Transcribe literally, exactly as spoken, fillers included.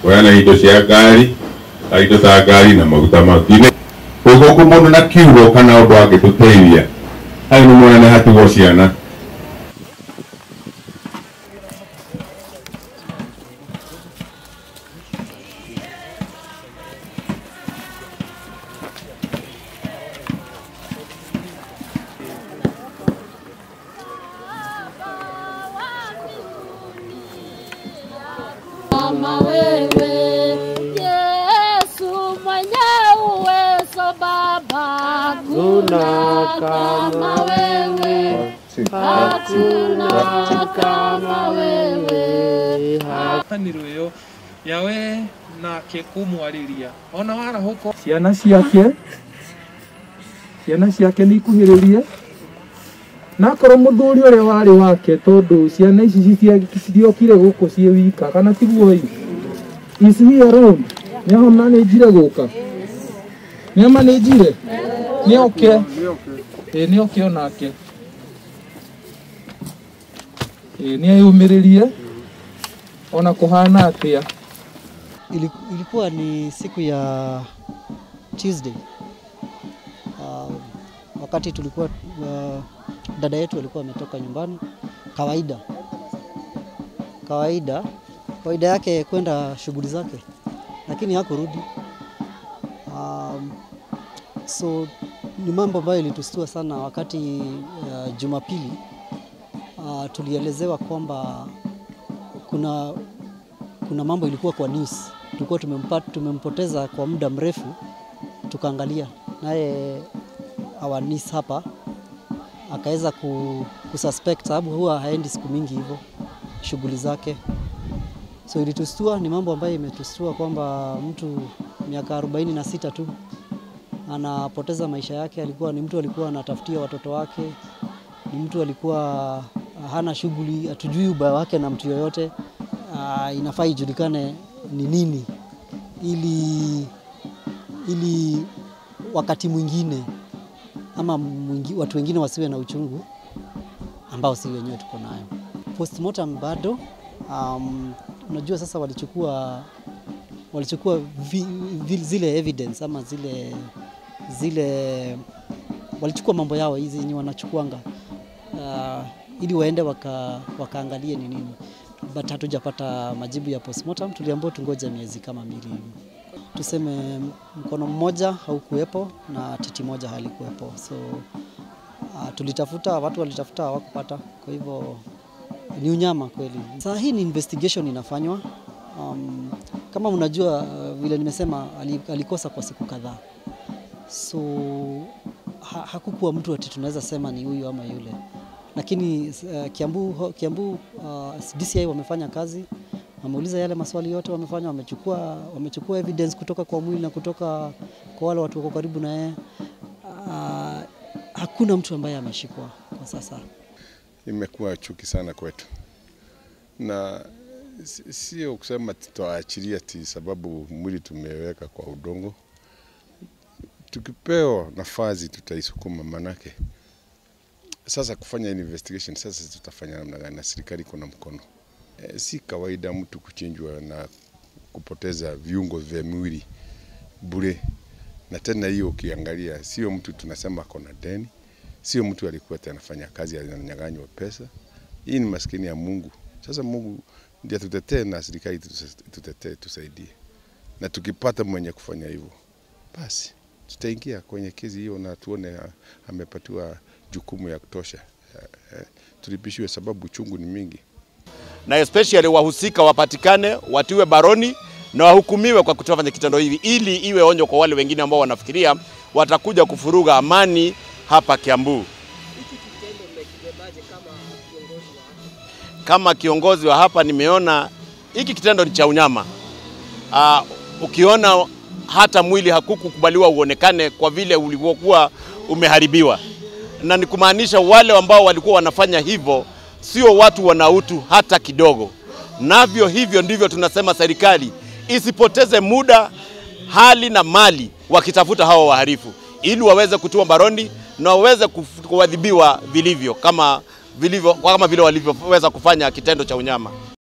wana indo cia ngari indo ta ngari na maguta makine ugo kumundu na kiugo kana undu angituteithia ai ni mwana hatugo ciana Mama wewe Yesu mwenye uwezo Baba, kuna kama wewe, hakuna kama wewe. Kaniro yo yawe na kekumwariria ona wara huko ciana ciake ciana ciake ni kuhiririe na koro muthuri ore wari wake tondu ciana ici citiokire guko cie wika kana tiguo i is he around ni hona ni njire guka ni ama ni njire ni okay eh ni okay onake eh ni ayumiririe ona kuhana atia. Ilikuwa ni siku ya Tuesday. Uh, wakati tulikuwa uh, dada yetu alikuwa ametoka nyumbani kawaida. Kawaida. Kawaida yake kwenda shughuli zake. Lakini hakurudi. Um, so ni mambo ambayo ilitustua sana wakati uh, Jumapili uh, tulielezewa kwamba kuna kuna mambo ilikuwa kwa news. Tulikuwa tumempata tumempoteza kwa muda mrefu, tukaangalia naye our niece hapa akaweza ku, kususpect sababu huwa haendi siku mingi hivyo shughuli zake. So ilitustua, ni mambo ambayo imetustua kwamba mtu miaka arobaini na sita tu anapoteza maisha yake. Alikuwa ni mtu alikuwa anatafutia watoto wake, ni mtu alikuwa hana shughuli, hatujui ubaya wake na mtu yoyote. Uh, inafaa ijulikane ni nini ili ili wakati mwingine ama mwingi, watu wengine wasiwe na uchungu ambao si wenyewe tuko nayo. Postmortem bado um, unajua sasa walichukua walichukua vi, vi, zile evidence ama zile zile walichukua mambo yao hizi ni wanachukuanga uh, ili waende waka, wakaangalie ni nini. But hatujapata majibu ya postmortem. Tuliambiwa tungoje miezi kama mbili. Tuseme mkono mmoja haukuwepo na titi moja halikuwepo. So uh, tulitafuta, watu walitafuta hawakupata. Kwa hivyo ni unyama kweli. Sasa hii ni investigation inafanywa. Um, kama unajua uh, vile nimesema alikosa kwa siku kadhaa. So ha, hakukuwa mtu ati tunaweza sema ni huyu ama yule. Lakini uh, Kiambu Kiambu uh, D C I wamefanya kazi, wameuliza yale maswali yote wamefanya, wamechukua wamechukua evidence kutoka kwa mwili na kutoka kwa wale watu wako karibu na yeye. Uh, hakuna mtu ambaye ameshikwa kwa sasa. Imekuwa chuki sana kwetu. Na sio kusema tutaachilia ti sababu mwili tumeweka kwa udongo. Tukipewa nafasi tutaisukuma manake. Sasa kufanya investigation sasa tutafanya namna gani na serikali kuna mkono. E, si kawaida mtu kuchinjwa na kupoteza viungo vya mwili bure. Na tena hiyo ukiangalia sio mtu tunasema kona deni, sio mtu alikuwa anafanya kazi ananyang'anywa pesa. Hii ni maskini ya Mungu. Sasa Mungu ndiye tutetee na serikali tutetee tusaidie. Na tukipata mwenye kufanya hivyo basi tutaingia kwenye kesi hiyo na tuone amepatiwa jukumu ya kutosha. Eh, tulipishiwe sababu chungu ni mingi. Na especially wahusika wapatikane, watiwe baroni na wahukumiwe kwa kutofanya kitendo hivi ili iwe onyo kwa wale wengine ambao wanafikiria watakuja kufuruga amani hapa Kiambu. Kama kiongozi wa hapa nimeona hiki kitendo ni cha unyama. Uh, ukiona hata mwili hakukubaliwa uonekane kwa vile ulikuwa umeharibiwa. Na ni kumaanisha wale ambao walikuwa wanafanya hivyo sio watu wana utu hata kidogo. Navyo hivyo ndivyo tunasema serikali isipoteze muda, hali na mali wakitafuta hao waharifu ili waweze kutua baroni na waweze kuadhibiwa vilivyo kama vilivyo kama vile walivyoweza kufanya kitendo cha unyama.